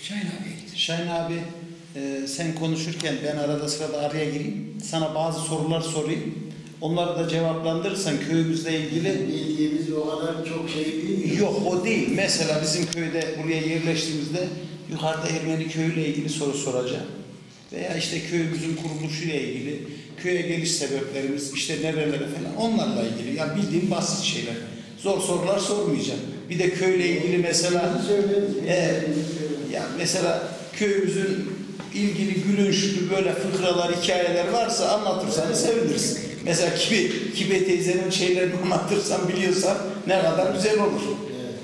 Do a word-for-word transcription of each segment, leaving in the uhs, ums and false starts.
Şahin abiye gitti. Şahin abi, e, sen konuşurken ben arada sırada araya gireyim. Sana bazı sorular sorayım. Onları da cevaplandırırsan köyümüzle ilgili... Bildiğimiz o kadar çok şey değil mi? Yok, o değil. Mesela bizim köyde buraya yerleştiğimizde yukarıda Ermeni köyüyle ilgili soru soracağım. Veya işte köyümüzün kuruluşuyla ilgili, köye geliş sebeplerimiz, işte nerelere falan, onlarla ilgili. Yani bildiğim basit şeyler. Zor sorular sormayacağım. Bir de köyle ilgili mesela... E, ya mesela köyümüzün ilgili gülünçlü böyle fıkralar, hikayeler varsa anlatırsanız seviniriz. Mesela Kibe, Kibe teyzenin şeylerini anlatırsan, biliyorsan ne kadar güzel olur. Evet.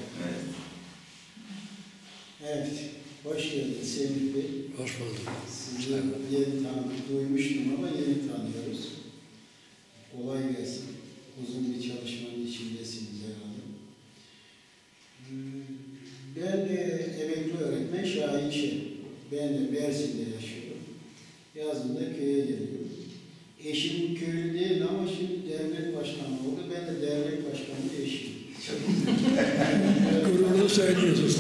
Evet. Hoş geldiniz Semih Bey. Hoş bulduk. Sizi yeni tanıdık, duymuştum ama yeni tanıyoruz. Kolay gelsin. Uzun bir çalışmanın içindesiniz herhalde. Ben de emekli öğretmen Şahin Şen. Ben de Mersin'de yaşıyorum. Yazında köye geliyorum. Eşim köylü değil ama şimdi devlet başkanı oldu. Ben de devlet başkanı eşim. Gururlu söylüyorsunuz.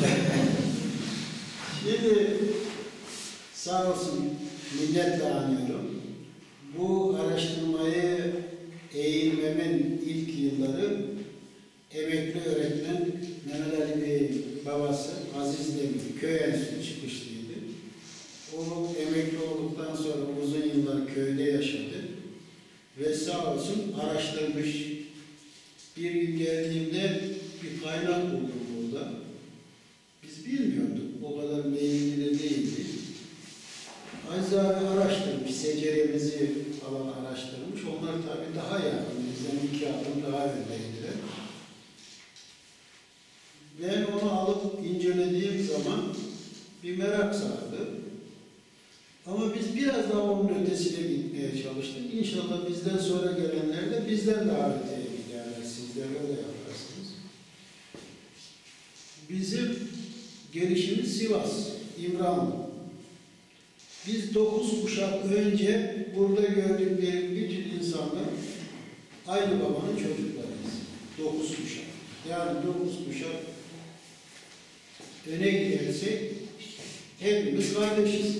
Şimdi sağ olsun milletle anıyorum. Bu araştırmayı eğilmemin ilk yılları emekli öğretmen Mehmet Ali Bey'in babası Aziz Demir köy enstitüsü çıkışlıydı. O emekli olduktan sonra uzun yıllar köyde yaşadı. Ve sağ olsun araştırmış. Bir gün geldiğimde bir kaynak buldum burada. Biz bilmiyorduk. O kadar meyilli de değildi. Aziz abi araştırmış. Seceremizi falan araştırmış. Onlar tabii daha yakın. Bizden iki adım daha öndeydiler. Ben onu alıp incelediğim zaman bir merak sardı. Ama biz biraz daha onun ötesine gitmeye çalıştık. İnşallah bizden sonra gelenler de bizden daha öteye giderler. Sizler öyle yaparsınız. Bizim gelişimiz Sivas, İmranlı. Biz dokuz kuşak önce burada gördüklerim bütün insanlar aynı babanın çocuklarıyız. Dokuz kuşak. Yani dokuz kuşak öne gidersek hepimiz kardeşiz.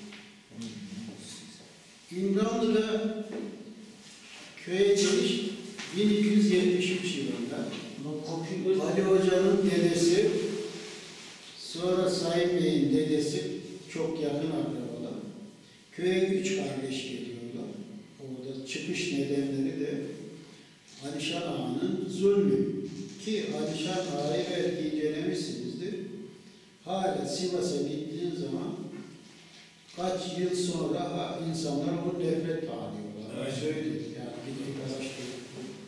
İmranlı'da köye geliş bin iki yüz yetmiş üç yılında Ali Hoca'nın dedesi, sonra Sayın Bey'in dedesi çok yakın akrabalar. Köye üç kardeş geliyorlar. Orada çıkış nedenleri de Alişan Ağa'nın zulmü. Ki Alişan Ağa'yı belki incelemişsinizdir. Hala Sivas'a gittiğin zaman kaç yıl sonra ha, insanlar onu nefret tanıyorlar. Evet. Söyleyeyim yani bir araştırdık.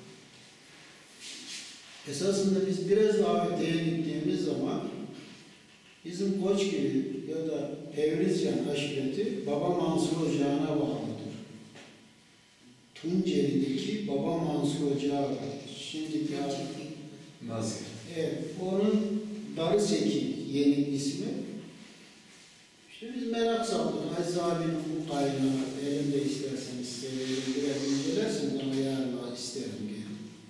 Esasında biz biraz daha öteye gittiğimiz zaman bizim Koçgili ya da Evrizcan aşireti Baba Mansur Ocağı'na bağlıdır. Tunceli'deki Baba Mansur Ocağı var. Şimdiki Nasıl? Evet, onun Darıseki yeni ismi. İşte biz merak saldık. Aziz abinin bu kaynağı, elimde isterseniz severim, biraz incelerseniz ama yarın isterim diye.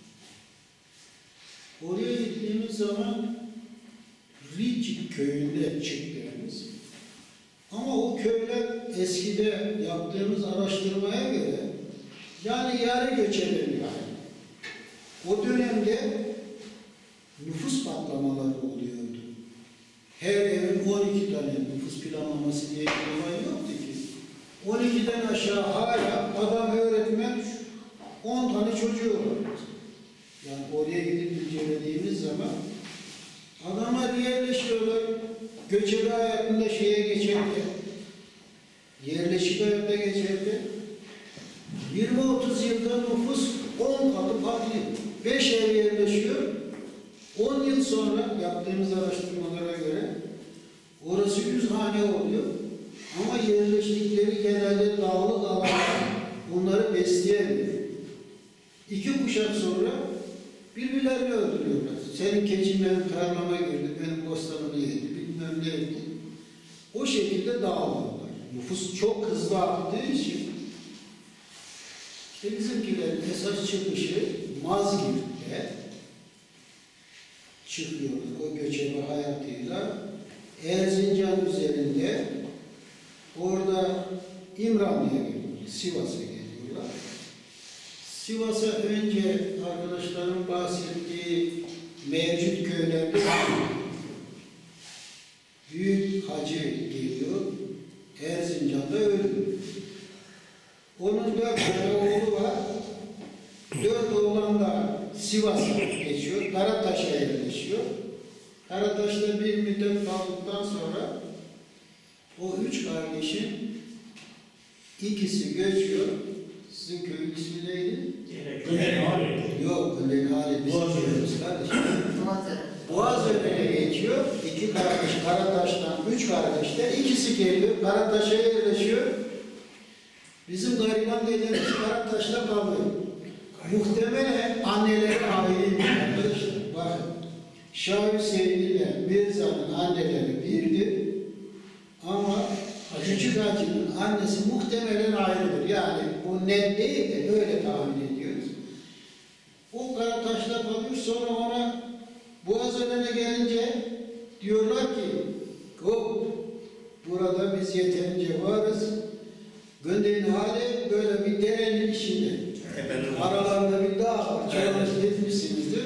Oraya gittiğimiz zaman Ricik köyünde çıktığımız ama o köyler eskide yaptığımız araştırmaya göre yani yarı göçebeler yani. O dönemde nüfus patlamaları oluyordu. Her evin on iki tane nüfus planlaması diye bir olay yoktu ki. on ikiden aşağı hala adam öğretmen on tane çocuğu var. Yani oraya gidip incelediğimiz zaman adamlar yerleşiyorlar. Göçebe hayatında şeye geçerdi. Yerleşik hayatta geçerdi. yirmi otuz yılda nüfus on katı patlıyor. beş ev yerleşiyor. on yıl sonra yaptığımız araştırmalara göre orası yüz hane oluyor. Ama yerleştikleri genelde dağlık alanlar bunları besleyemiyor. İki kuşak sonra birbirlerini öldürüyorlar. Senin keçin benim tarlama girdi, benim bostanımı yedi, bilmem ne etti. O şekilde dağılıyorlar. Nüfus çok hızlı arttığı için işte bizimkilerin esas çıkışı Mazgirt'te çıkıyorlar. O göçebe hayatıyla Erzincan üzerinde, orada İmranlı'ya geliyorlar, Sivas'a geliyorlar. Sivas'a önce arkadaşlarım bahsettiği mevcut köylerde Büyük Hacı geliyor, Erzincan'da ölüyor. Onun dört tane oğlu var. Dört oğlan da Sivas'a geçiyor, Karataş'a yerleşiyor. Karataş'ta bir müddet kaldıktan sonra o üç kardeşin ikisi göçüyor. Sizin köyün ismi neydi? Gönenhali. Yok, Gönenhali biz biliyoruz kardeşim. Boğazören'e geçiyor. İki kardeş Karataş'tan, üç kardeşler, ikisi geliyor. Karataş'a yerleşiyor. Bizim gariban dedemiz Karataş'ta kalıyor. Muhtemelen anneleri aileymiş arkadaşlar. Bakın, Şah Hüseyin ile Mirza'nın anneleri birdi. Ama Küçük Hacı'nın annesi muhtemelen ayrıdır. Yani bu net değil de öyle tahmin ediyoruz. O Karataş'ta kalıyor, sonra ona Boğazören'e gelince diyorlar ki hop, burada biz yeterince varız. Gönenhali böyle bir derenin içinde. Aralarında bir dağ var. Çoğunuz etmişsinizdir.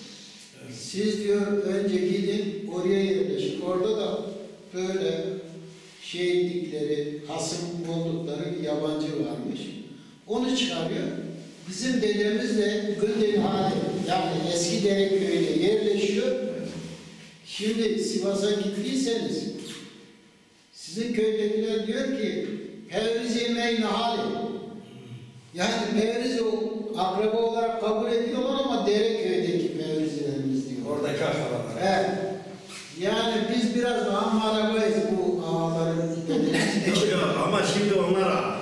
Siz diyor önce gidin oraya yerleşin. Orada da böyle şehitlikleri, hasım oldukları bir yabancı varmış. Onu çıkarıyor. Bizim dedemiz de Gönenhali, yani eski Dereköy'de yerleşiyor. Şimdi Sivas'a gittiyseniz sizin köydekiler diyor ki Pevriz yemeğin hali. Yani Pevriz o akraba olarak kabul ediyorlar ama Dereköy'deki Pevrizlerimiz diyor. Oradaki akrabalar. Evet. Yani biz biraz daha marabayız bu ağaların dedemiz. Yok yok ama şimdi onlara.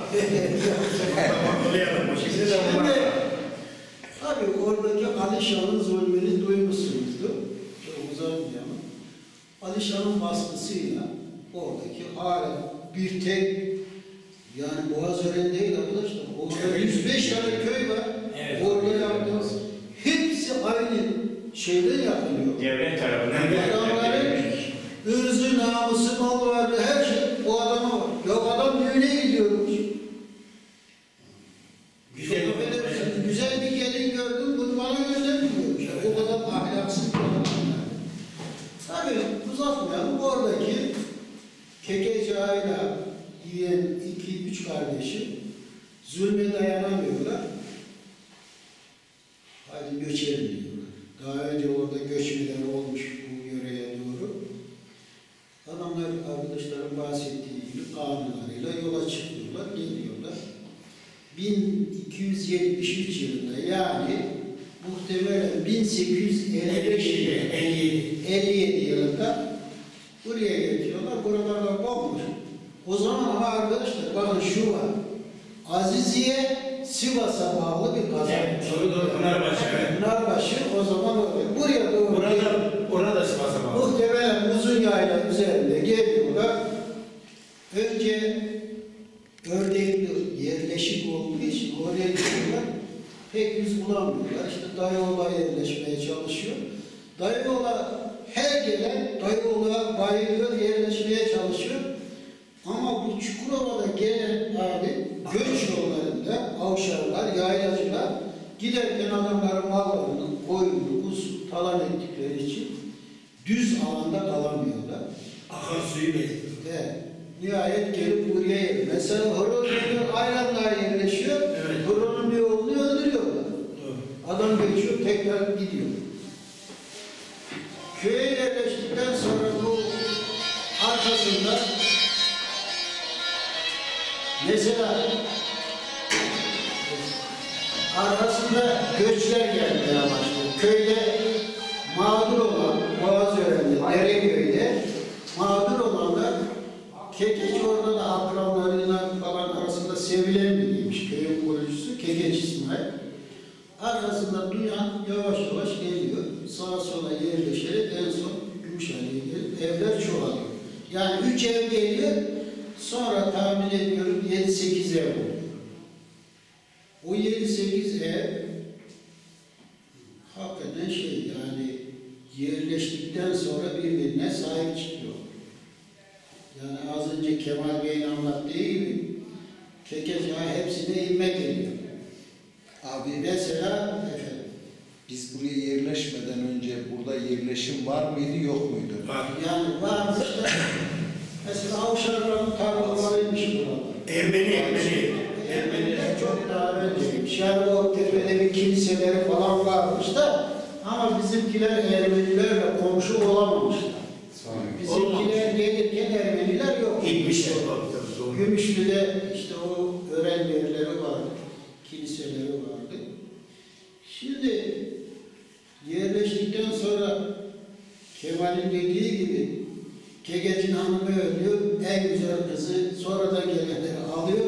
Şimdi de Şimdi onlara. tabii oradaki Alişan'ın zulmünü duymuşsunuzdur. Çok uzatmayalım. Alişan'ın baskısıyla oradaki hala bir tek, yani Boğazören değil arkadaşlar. Orada yüz beş tane köy var. Evet. Orada yaptığımız hepsi aynı şeyden yapılıyor. Devlet tarafından Adamların ırzı, namusu, mal varlığı, her şey o adama var. Yok adam düğüne gidiyormuş. Güzel, Güzel, güzel bir gelin gördüm, bunu bana göndermiyormuş. O kadar ahlaksız bir adam. Tabii uzatmayalım, oradaki Kekeci Ayla diyen iki, üç kardeşi zulme dayanamıyorlar. Hadi göçelim diyorlar. Daha önce orada göçmeler olmuş bu yöreye doğru. Adamlar arkadaşların bahsettiği gibi kanunlarıyla yola çıkıyorlar, geliyorlar. bin iki yüz yetmiş üç yılında, yani muhtemelen bin sekiz yüz elli beş elli yedi yılında buraya getiriyorlar. Buralarda bomboş. O zaman ama arkadaşlar bakın şu var. Aziziye Sivas'a bağlı bir kazan. Evet, doğru doğru. Pınarbaşı. Evet. Pınarbaşı o zaman oraya. Buraya doğru. Burada, burada Sivas'a bağlı. Muhtemelen uzun yayla üzerinde geliyorlar. Önce Ördekli yerleşik olduğu için oraya gidiyorlar. Pek yüz bulamıyorlar. İşte Dayıoğlu'na yerleşmeye çalışıyor. Dayıoğlu her gelen Dayıoğlu'na bayılıyor, yerleşmeye çalışıyor. Ama bu Çukurova'da gelen abi göç yollarında avşarlar, yaylacılar giderken adamların mallarını, koyunu, kuzu talan ettikleri için düz alanda kalamıyorlar. Akan suyu bekliyor. Evet. Nihayet gelip buraya yer. Mesela horon geliyor, ayranlar yerleşiyor. Evet. Horonun bir oğlunu öldürüyorlar. Doğru. Adam geçiyor, tekrar gidiyor. Köye yerleştikten sonra bu arkasında mesela arkasında göçler gelmeye başlıyor. Köyde mağdur olan, Boğazören'de, Dereköy'de mağdur olanlar Kekeç, orada da akranlarıyla falan arasında sevilen biriymiş köyün kurucusu Kekeç İsmail. Arkasında duyan yavaş yavaş geliyor. Sağa sola yerleşerek en son Gümüşhane'ye gelip evler çoğalıyor. Yani üç ev geliyor, sonra tahmin ediyorum yedi sekiz ev oluyor. O yedi sekiz ev hakikaten şey, yani yerleştikten sonra birbirine sahip çıkıyor. Kemal Bey'in anlattığı gibi Kekeci hepsine inmek geliyor. Abi Mesela efendim, biz buraya yerleşmeden önce burada yerleşim var mıydı yok muydu? Var. yani varmış da mesela Avşarların tarlalarıymış buralar. Ermeni, Ermeni. Ermeniler çok daha önceymiş. Yani o tepede bir kiliseleri falan varmış da ama bizimkiler Ermenilerle komşu olamamışlar. Bizimkiler gelirken Ermeniler yok. Gitmişler. Gümüşlü'de işte o öğren yerleri vardı, kiliseleri vardı. Şimdi yerleştikten sonra Kemal'in dediği gibi Kekeci'nin hanımı ölüyor, en güzel kızı sonradan gelenleri alıyor.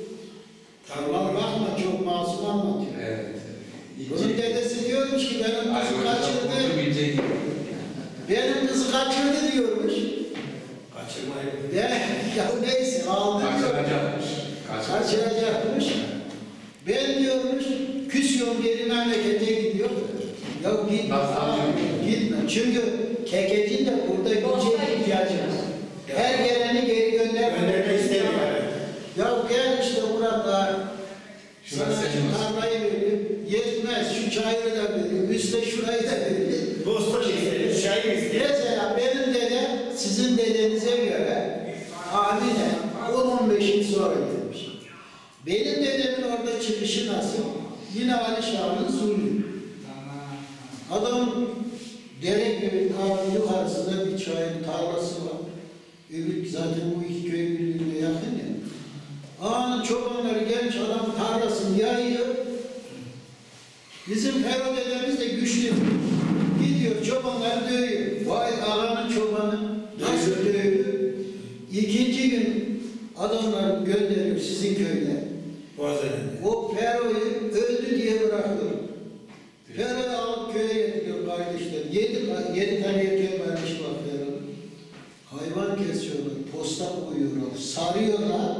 Kemal bakma çok masum anlatıyor. Evet. Bunun dedesi diyormuş ki benim kızı kaçırdı, benim kızı kaçırdı diyormuş. Kaçırmayın. Ya, ya neyse aldı diyor. Kaçıracakmış. Kaçıracakmış. Ben diyormuş, küsüyorum geri memlekete gidiyor. Ya gitme, Nasıl abi, gitme. Çünkü Kekeci'nin de burada gidecek ihtiyacı var. Her geleni geri göndermek Göndermek istemiyor. Ya gel işte burada, Şurası sana şu senin olsun. tarlayı vereyim, yetmez, şu çayırı da vereyim, üstte şurayı da vereyim. Dostlar istedim, şair istedim. Mesela benim dedem sizin dedenize göre tahminen on on beş yıl sonra gelmiş. Benim dedemin orada çıkışı nasıl? Yine Alişan'ın zulmü. Adam Dereköy'ün yukarısında bir çayın tarlası var. Öbür zaten bu iki köy birbirine yakın ya. Ağanın çobanları gelmiş adam tarlasını yayıyor. Bizim Ferhat dedemiz de güçlü. Gidiyor çobanları dövüyor. Vay ağanın çobanı nasıl dövüyor? İkinci gün adamlar gönderiyor sizin köyde. Boğazı'nın. O Ferhat'ı öldü diye bırakıyor. Ferhat'ı alıp köye getiriyor kardeşler. Yedi, yedi tane erkek vermiş var Ferhat'ı. Hayvan kesiyorlar, posta koyuyorlar, sarıyorlar.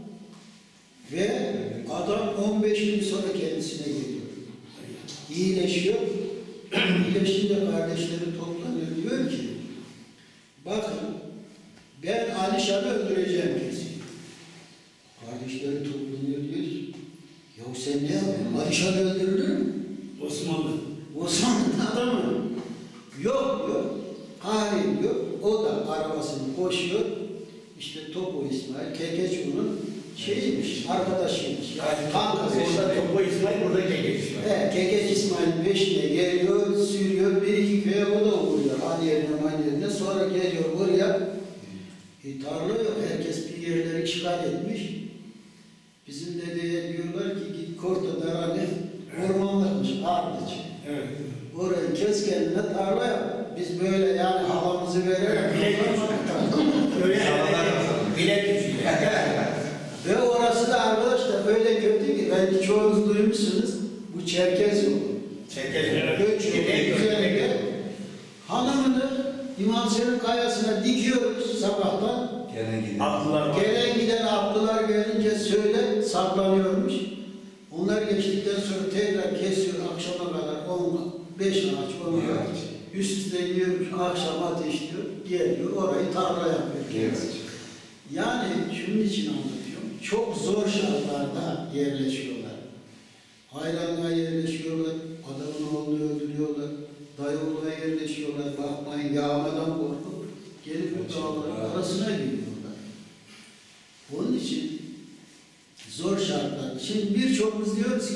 Ve adam on beş gün sonra kendisine geliyor. İyileşiyor. İyileşince kardeşleri toplanıyor. Diyor ki, bakın ben Alişan'ı öldüreceğim kesin. Kardeşleri toplanıyor diyor ki, ya sen ne yapıyorsun? Alişan'ı öldürülür mü? Osmanlı. Osmanlı'nın adamı. Yok yok. Halim yok. O da arabasını koşuyor. İşte Topo İsmail, Kekeç bunun şeyiymiş, arkadaşıymış. Yani kankası. Orada Topo İsmail, burada Kekeç İsmail. Evet, Kekeç İsmail'in peşine geliyor, sürüyor, bir iki köye o da uğruyor. Hani yerine, hani yerine. Sonra geliyor buraya. E, tarla yok, herkes bir yerleri işgal etmiş. Bizim dedeye diyorlar ki git Korta Darane, ormanlıkmış, Ardıç. Evet. Orayı kes kendine tarla yap. Biz böyle yani halamızı vererek Bilek Öyle bilek gücüyle. ve orası da arkadaşlar öyle kötü ki belki çoğunuz duymuşsunuz. Bu Çerkez yolu. Çekelim. Göç yolu üzerinde hanımını İmam Selim Kayası'na dikiyoruz sabahtan. Gelen giden. Atlılar var. Gelen giden atlılar gelince söyle saklanıyormuş. Onlar geçtikten sonra tekrar kesiyor akşama kadar on, beş ağaç, on ağaç. Üst üste yiyormuş, akşam ateşliyor, geliyor, orayı tarla yapıyor. Evet. Yani şunun için anlatıyorum, çok zor şartlarda yerleşiyorlar. Hayranlığa yerleşiyorlar, adamın oğlunu öldürüyorlar, dayı oğluna yerleşiyorlar, bakmayın yağmadan korkup gelip bu dağların arasına giriyorlar. Onun için zor şartlar. Şimdi birçoğumuz diyoruz ki,